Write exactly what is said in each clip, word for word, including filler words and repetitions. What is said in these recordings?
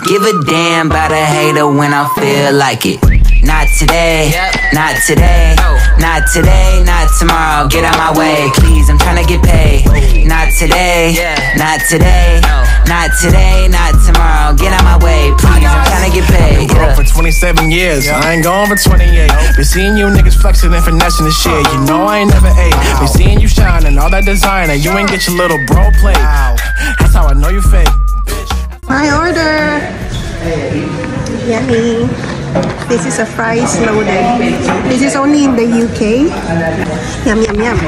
Give a damn about a hater when I feel like it. Not today, not today, not today, not tomorrow. Get out my way, please, I'm tryna get paid. Not today, not today, not today, not tomorrow. Get out my way, please, I'm tryna get paid. Been broke for twenty-seven years, I ain't going for twenty-eight. Been seeing you niggas flexing and finessing the shit. You know I ain't never ate. Been seeing you shining, all that designer. You ain't get your little bro plate. That's how I know you fake. My order. Yummy. This is a fries loaded. This is only in the U K. Yum, yum, yum.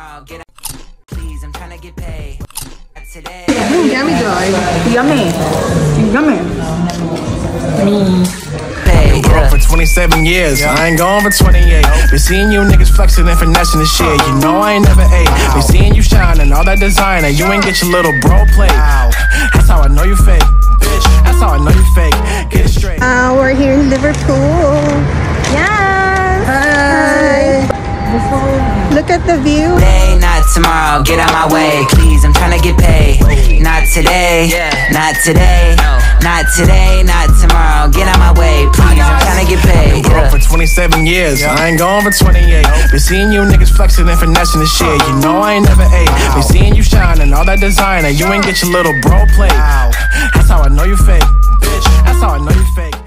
Mm, yummy, Joy. Yummy. Yummy. Me. Been broke for twenty-seven years, I ain't going for twenty-eight. Been seeing you niggas flexing and finessing the shit. You know I ain't never ate. Been seeing you shining, all that designer. You ain't get your little bro plate. That's how I know you fake. That's how I know you fake. Get it straight. Uh, we're here in Liverpool. Yes. Hi. Look at the view. Today, not tomorrow. Get out my way, please. I'm tryna get paid. Not today, not today, not today, not tomorrow. Get out my way, please. I'm tryna get paid. Been broke for twenty-seven years, I ain't going for twenty-eight. Been seeing you niggas flexing and finessing the shit. You know I ain't never ate. Been seeing you shining, all that designer. You ain't get your little bro plate. That's how I know you fake. That's how I know you fake.